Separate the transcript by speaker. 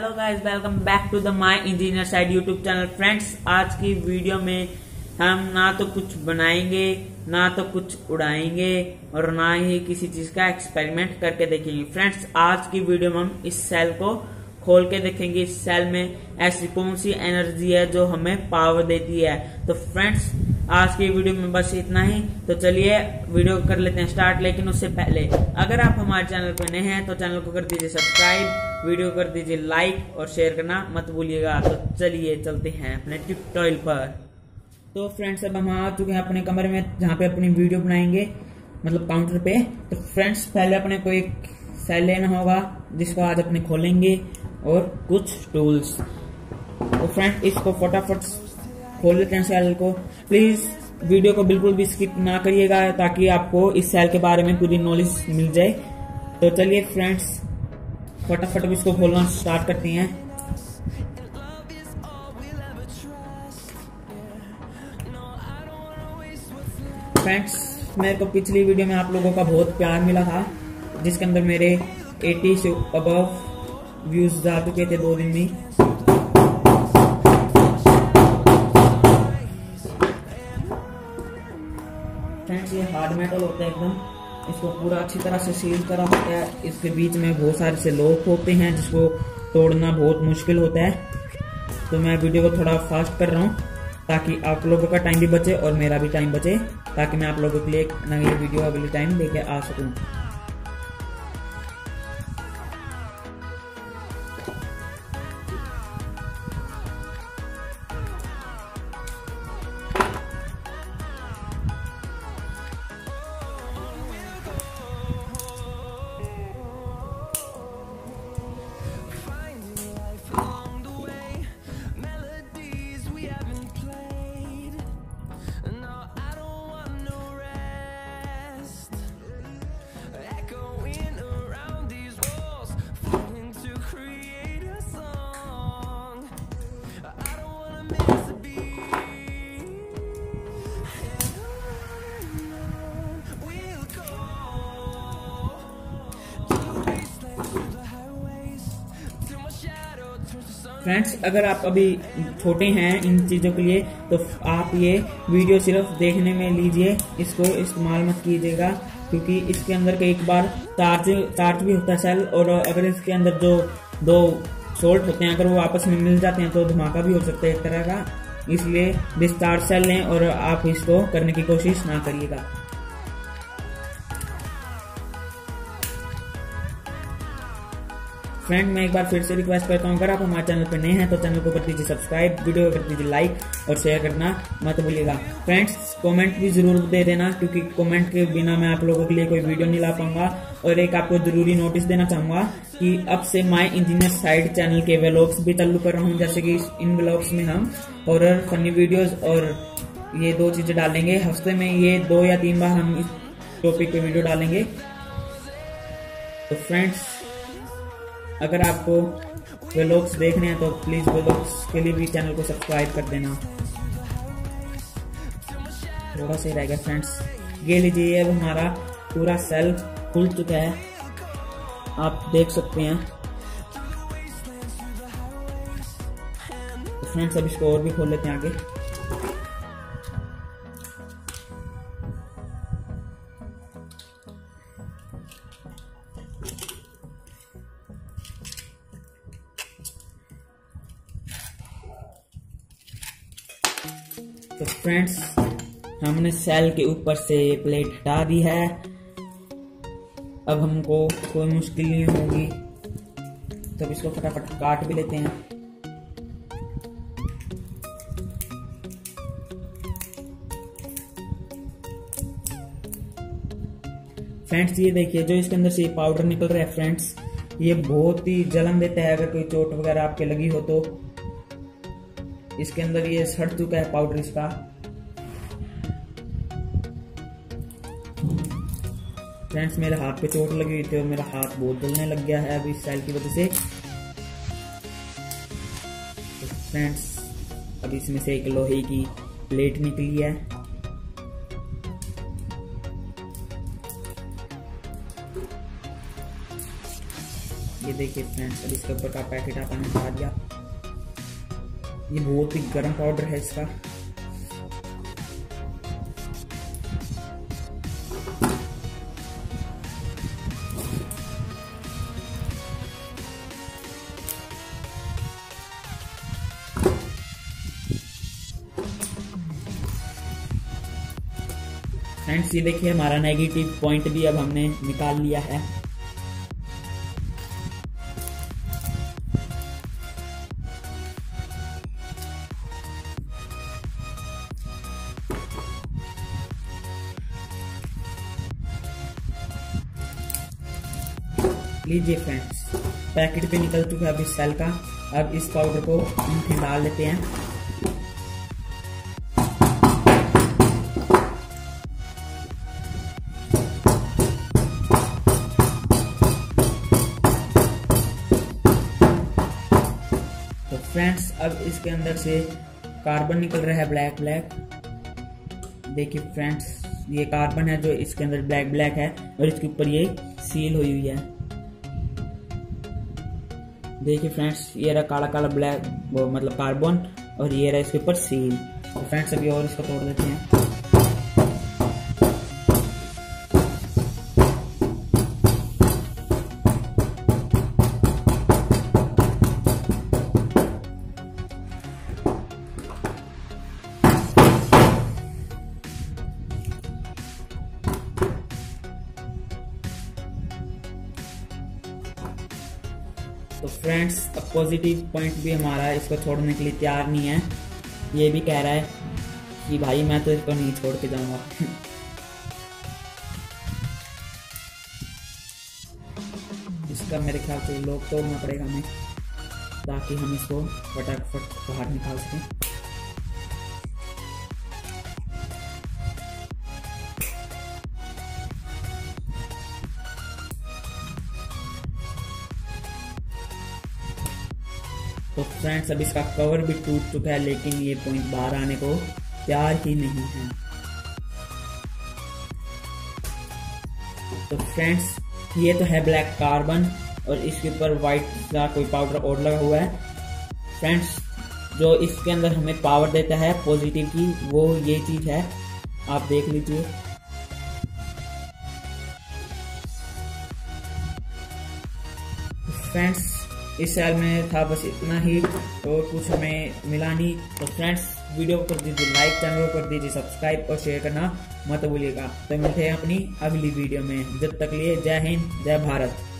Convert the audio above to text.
Speaker 1: Hello guys, welcome back to the my engineer side YouTube channel. Friends, आज की video में हम ना तो कुछ बनाएंगे, ना तो कुछ उड़ाएंगे और ना ही किसी चीज का एक्सपेरिमेंट करके देखेंगे। फ्रेंड्स, आज की वीडियो में हम इस सेल को खोल के देखेंगे। इस सेल में ऐसी कौन सी एनर्जी है जो हमें पावर देती है। तो फ्रेंड्स, आज की वीडियो में बस इतना ही। तो चलिए वीडियो कर लेते हैं स्टार्ट। लेकिन उससे पहले अगर आप हमारे चैनल पर नए हैं तो चैनल को कर दीजिए सब्सक्राइब, वीडियो कर दीजिए लाइक और शेयर करना मत भूलिएगा। तो चलिए चलते हैं अपने ट्यूटोरियल पर। तो फ्रेंड्स, अब हम आ चुके हैं अपने कमरे में जहाँ पे अपनी वीडियो बनाएंगे, मतलब काउंटर पे। तो फ्रेंड्स, पहले अपने को एक सेल लेना होगा जिसको आज अपने खोलेंगे और कुछ टूल्स। तो फ्रेंड्स, इसको फटाफट खोल लेते हैं सेल को। प्लीज वीडियो को बिल्कुल भी स्किप ना करिएगा ताकि आपको इस सेल के बारे में पूरी नॉलेज मिल जाए। तो चलिए फ्रेंड्स, फटाफट इसको खोलना स्टार्ट करते हैं। फ्रेंड्स, मेरे को पिछली वीडियो में आप लोगों का बहुत प्यार मिला था जिसके अंदर मेरे 80 से अबव व्यूज जा चुके थे 2 दिन में। फ्रेंड्स, ये हार्ड मेटल होता है एकदम, इसको पूरा अच्छी तरह से सील करा होता है। इसके बीच में बहुत सारे से लॉक होते हैं जिसको तोड़ना बहुत मुश्किल होता है। तो मैं वीडियो को थोड़ा फास्ट कर रहा हूँ ताकि आप लोगों का टाइम भी बचे और मेरा भी टाइम बचे, ताकि मैं आप लोगों के लिए एक नई वीडियो अगले टाइम लेके आ सकूँ। फ्रेंड्स, अगर आप अभी छोटे हैं इन चीज़ों के लिए तो आप ये वीडियो सिर्फ देखने में लीजिए, इसको इस्तेमाल मत कीजिएगा क्योंकि इसके अंदर कई बार चार्ज भी होता है सेल। और अगर इसके अंदर जो 2 सोल्ट होते हैं अगर वो आपस में मिल जाते हैं तो धमाका भी हो सकता है एक तरह का। इसलिए डिस्चार्ज सेल लें और आप इसको करने की कोशिश ना करिएगा। फ्रेंड, मैं एक बार फिर से रिक्वेस्ट करता हूँ, अगर आप हमारे चैनल पर नए हैं तो चैनल को कर दीजिए सब्सक्राइब, वीडियो को कर दीजिए लाइक और शेयर करना मत भूलिएगा। फ्रेंड्स, कमेंट भी जरूर दे देना क्योंकि कमेंट के बिना मैं आप लोगों के लिए कोई वीडियो नहीं ला पाऊंगा। और एक आपको जरूरी नोटिस देना चाहूंगा कि अब से माय इंजीनियर साइड चैनल के व्लॉग्स भी चालू कर रहा हूँ। जैसे कि इन व्लॉग्स में हम हॉरर, फनी वीडियोज और ये 2 चीजें डालेंगे। हफ्ते में ये 2 या 3 बार हम इस टॉपिक पे वीडियो डालेंगे। तो फ्रेंड्स, अगर आपको व्लॉग्स देखने हैं तो प्लीज व्लॉग्स के लिए भी चैनल को सब्सक्राइब कर देना। थोड़ा सा रह गया फ्रेंड्स। ये लीजिए, अब हमारा पूरा सेल खुल चुका है, आप देख सकते हैं। तो फ्रेंड्स, अब इसको और भी खोल लेते हैं आगे। तो फ्रेंड्स, हमने सेल के ऊपर से ये प्लेट हटा दी है। अब हमको कोई मुश्किल नहीं होगी, तो इसको फटाफट काट भी लेते हैं। फ्रेंड्स, ये देखिए जो इसके अंदर से पाउडर निकल रहा है फ्रेंड्स, ये बहुत ही जलन देता है। अगर कोई चोट वगैरह आपके लगी हो तो इसके अंदर ये सड़ चुका है पाउडर इसका। फ्रेंड्स, मेरे हाथ पे चोट लगी हुई थी और मेरा हाथ बहुत जलने लग गया है अभी इस सेल की वजह से। तो फ्रेंड्स, अब इसमें से एक लोहे की प्लेट निकली है। ये देखिए फ्रेंड्स, अब इसके ऊपर का पैकेट आपने हटा दिया। ये बहुत ही गर्म पाउडर है इसका। फ्रेंड्स ये देखिए हमारा नेगेटिव पॉइंट भी अब हमने निकाल लिया है। लीजिए फ्रेंड्स, पैकेट पे निकल चुका है अभी सेल का। अब इस पाउडर को हम डाल लेते हैं। तो फ्रेंड्स अब इसके अंदर से कार्बन निकल रहा है ब्लैक ब्लैक। देखिए फ्रेंड्स, ये कार्बन है जो इसके अंदर ब्लैक ब्लैक है और इसके ऊपर ये सील हुई हुई है। देखिए फ्रेंड्स, ये रहा काला काला ब्लैक, वो मतलब कार्बन, और ये रहा इसके ऊपर सील। तो फ्रेंड्स अभी और इसको तोड़ देते हैं। तो फ्रेंड्स अब पॉजिटिव पॉइंट भी हमारा इसको छोड़ने के लिए तैयार नहीं है। ये भी कह रहा है कि भाई मैं तो इसको नहीं छोड़ के जाऊंगा। इसका मेरे ख्याल से लोग तोड़ना पड़ेगा हमें, ताकि हम इसको फटाफट बाहर निकाल सकें। तो फ्रेंड्स अब इसका कवर भी टूट चुका है, लेकिन ये पॉइंट बाहर आने को तैयार ही नहीं है। तो फ्रेंड्स ये तो है ब्लैक कार्बन और इसके ऊपर व्हाइट का कोई पाउडर और लगा हुआ है। फ्रेंड्स जो इसके अंदर हमें पावर देता है पॉजिटिव की, वो ये चीज है, आप देख लीजिए। फ्रेंड्स इस सेल में था बस इतना ही, और कुछ हमें मिला नहीं। तो फ्रेंड्स वीडियो को कर दीजिए लाइक, चैनल को कर दीजिए सब्सक्राइब और शेयर करना मत भूलिएगा। तो मिलते हैं अपनी अगली वीडियो में, जब तक लिए जय हिंद जय भारत।